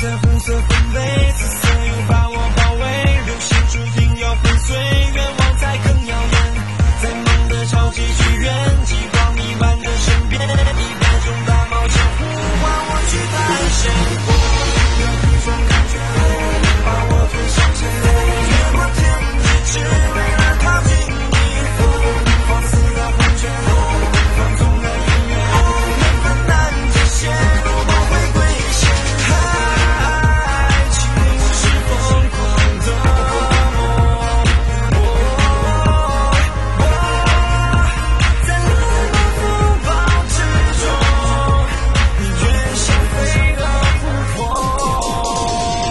在红色分类，紫色又把我包围，流星注定要粉碎，愿望在更遥远，在梦的超级剧院，极光弥漫的身边，100种大冒险呼唤我去探险，我有一种感觉把我推向前，越过天际，只为了靠近你，放肆的幻觉，放纵的音乐，缘分难界限，我会归线，爱情只是疯狂的梦，在冷冷风暴之中，你越想飞蛾扑火。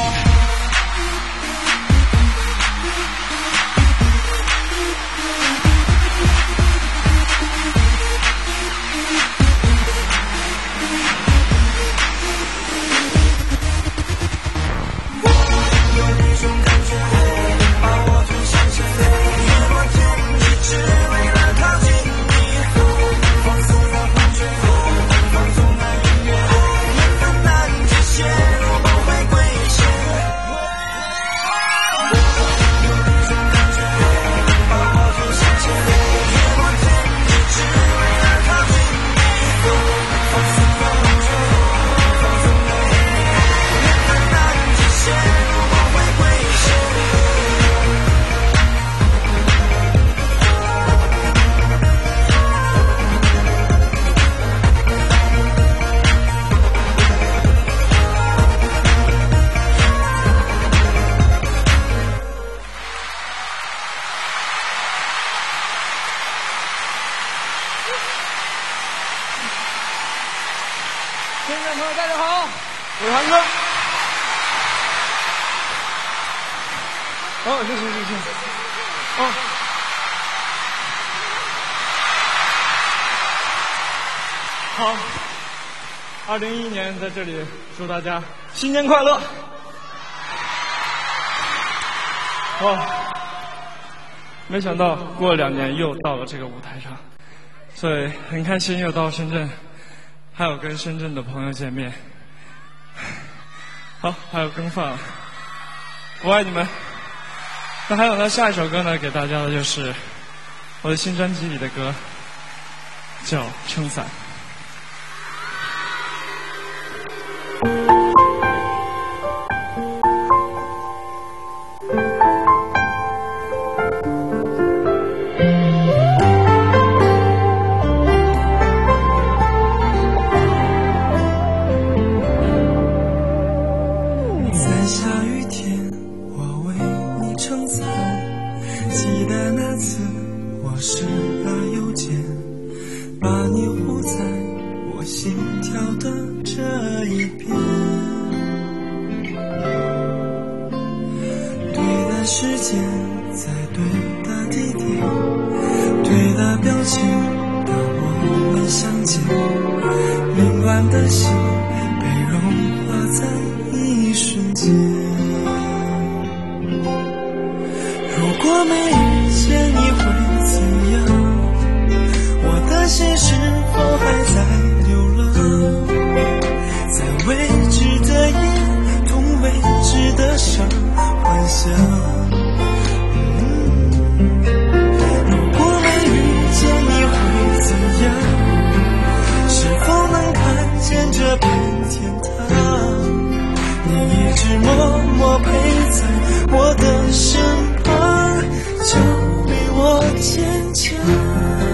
有一种感觉把我推向前，越过天际，只为了靠近你，放肆的幻觉，放纵的音乐，缘分难界限，我会归线。有一种感觉把我推向前，越过天际，只为了靠近你，放肆的幻觉，放纵的音乐，缘分难界限，我会归线。 听众朋友，大家好，我是韩哥。哦，谢谢。哦，好，2011年在这里祝大家新年快乐。没想到过了2年又到了这个舞台上，所以很开心又到深圳，还有跟深圳的朋友见面。好，还有更饭，我爱你们。那还有呢，下一首歌呢，给大家的就是我的新专辑里的歌，叫《撑伞》。 在下雨天，我为你撑伞，记得那次我视而又见，把你护在我心跳的这一边。对的时间，在对的地点，对的表情，当我们相见，凌乱的心被融化在一瞬间。如果没遇见你会怎样？我的心是否还在流浪？在未知的夜，同未知的伤，幻想。如果没遇见你会怎样？是否能看见这片天堂？你一直默默陪在我的身旁，教会我坚强。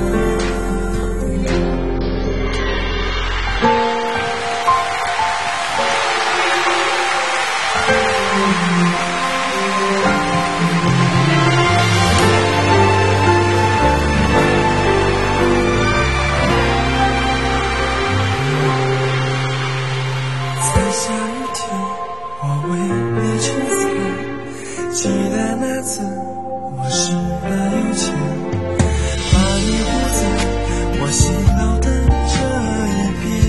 在下雨天，我为你撑伞，记得那次我视而又见，把你护在我心脑的这一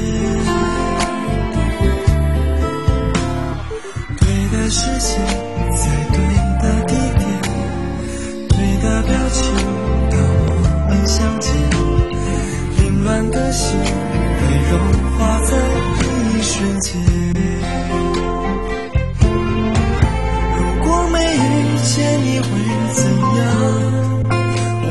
边。对的时间，在对的地点，对的表情，当我们相见，凌乱的心被融化在一瞬间。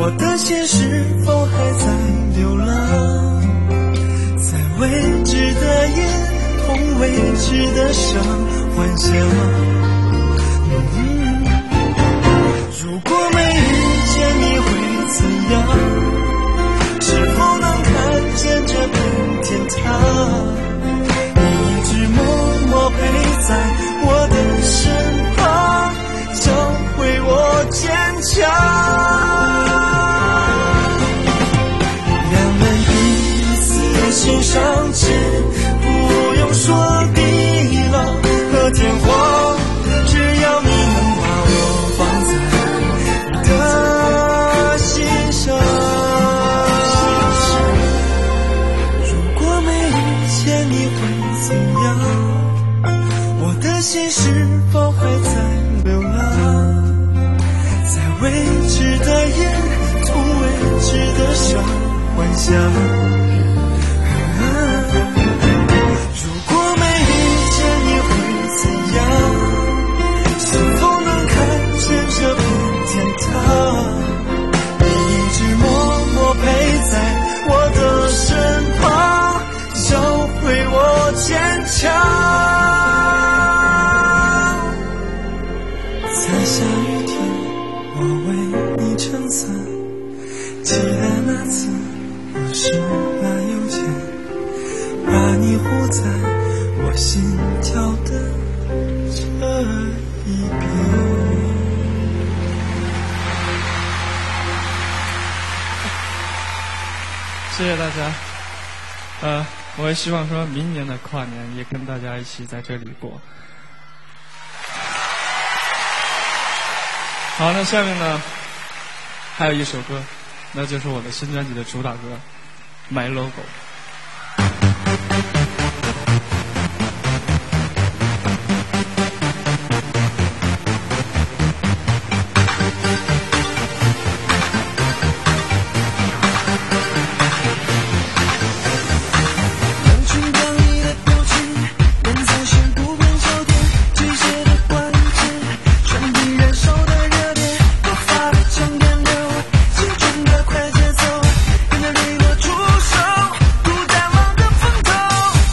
我的心是否还在流浪？在未知的夜，同未知的伤，幻想。如果没遇见你会怎样？是否能看见这片天堂？你一直默默陪在我的身旁，教会我坚强。两人彼此心上知，不用说地老和天荒，只要你能把我放在你的心上。如果没遇见你会怎样？我的心是否还在流浪？在未知的夜，同未知的伤，幻想。如果没遇见你会怎样？是否能看见这片天堂？你一直默默陪在我的身旁，教会我坚强。在下雨天，我为你撑伞，记得那次我手拉邮件，把你护在我心跳的这一边。 谢谢大家。我也希望说明年的跨年也跟大家一起在这里过。好，那下面呢还有一首歌，那就是我的新专辑的主打歌《My Logo》。 快节奏，跟着你我出手，不淡忘的风头。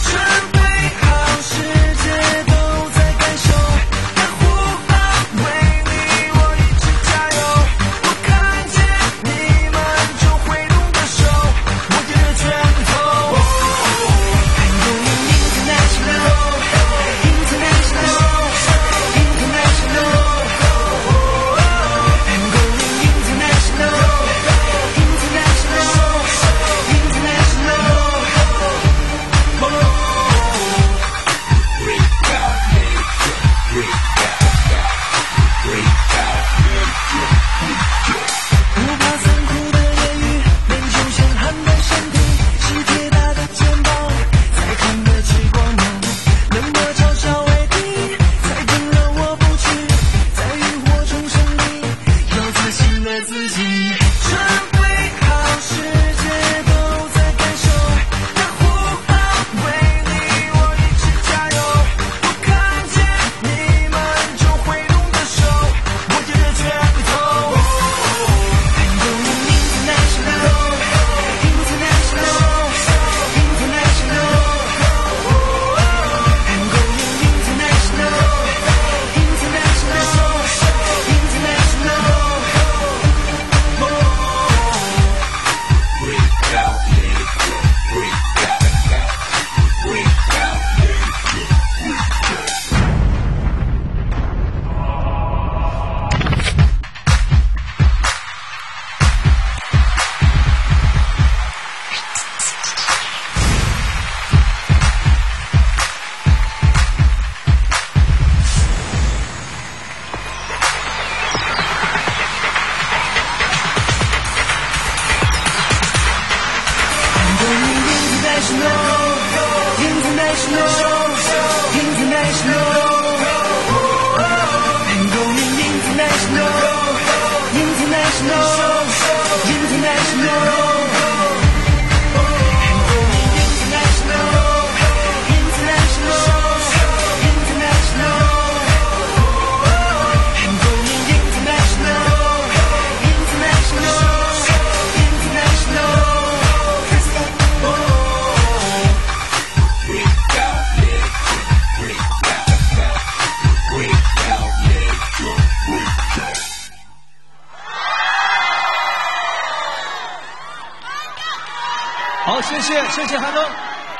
谢谢韩庚。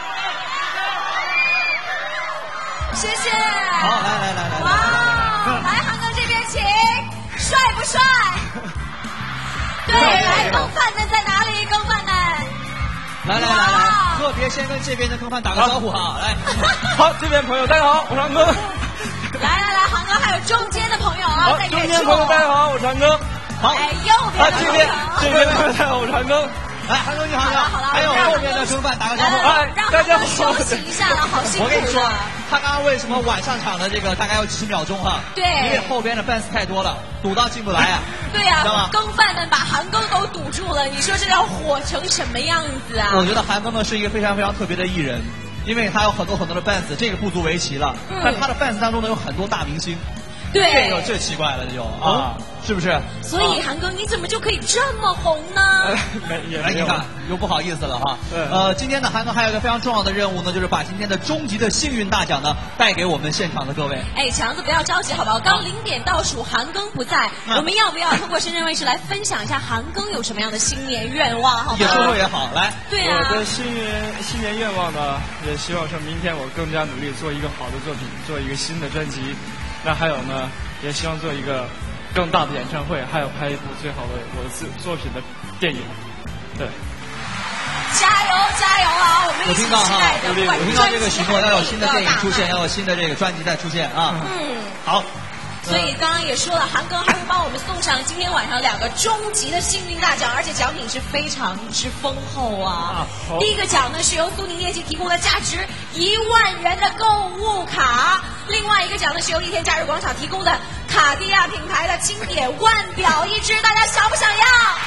谢谢。 好，来。 哇，来韩庚这边请，帅不帅？对，来更饭的在哪里？更饭的。 来，特别先跟这边的更饭打个招呼哈，来。 好，这边朋友大家好，我是韩庚。 来，韩庚还有中间的朋友啊，在中间朋友大家好，我是韩庚。好， 右边的朋友， 这边的朋友大家好，我是韩庚。 来，韩庚你好，还有后边的更饭打个招呼。 让大家休息一下了，好辛苦。 我跟你说，他刚刚为什么晚上场的这个大概要10秒钟哈？ 对， 因为后边的 fans 太多了，堵到进不来啊。 对呀，更饭们把韩庚都堵住了，你说这要火成什么样子啊？ 我觉得韩庚呢是一个非常非常特别的艺人，因为他有很多的 fans， 这个不足为奇了。但他的 fans 当中呢有很多大明星。 对， 这奇怪了，这就啊，是不是？ 所以韩庚，你怎么就可以这么红呢？ 你看又不好意思了哈。今天呢，韩庚还有一个非常重要的任务呢，就是把今天的终极的幸运大奖呢带给我们现场的各位。 哎，强子不要着急，好不好？刚0点倒数，韩庚不在，我们要不要通过深圳卫视来分享一下韩庚有什么样的新年愿望？好不好？ 也说也好，来。 对啊。 我的新年愿望呢，也希望说明天我更加努力做一个好的作品，做一个新的专辑。那还有呢，也希望做一个更大的演唱会，还有拍一部最好的我的作品的电影。对， 加油啊！我们一起期待着。 我听到这个许诺，要有新的电影出现，要有新的这个专辑再出现啊。好。 所以刚刚也说了，韩庚还会帮我们送上今天晚上2个终极的幸运大奖，而且奖品是非常之丰厚啊。第一个奖呢是由苏宁电器提供的价值1万元的购物卡，另外一个奖呢是由1天假日广场提供的卡地亚品牌的经典腕表1只，大家想不想要？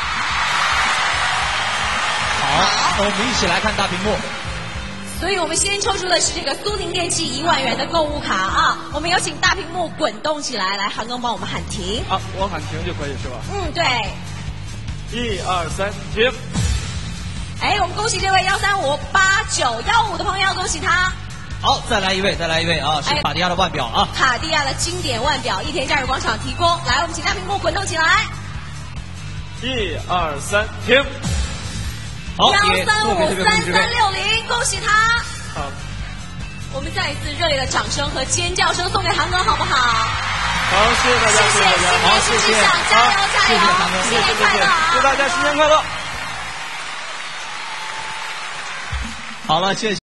好，我们一起来看大屏幕。 所以我们先抽出的是这个苏宁电器1万元的购物卡啊！我们有请大屏幕滚动起来，来韩庚帮我们喊停。 啊，我喊停就可以是吧？ 对。 1、2、3，停。 哎，我们恭喜这位1358915的朋友，恭喜他。 好，再来一位啊，是卡地亚的腕表啊。 卡地亚的经典腕表，1天假日广场提供。来，我们请大屏幕滚动起来。 1、2、3，停。 好 1353360，恭喜他！ 好， 我们再一次热烈的掌声和尖叫声送给韩庚，好不好？ 好，谢谢大家， 谢谢，新年新气象，加油，新年快乐！ 祝大家新年快乐！ 好了，谢谢。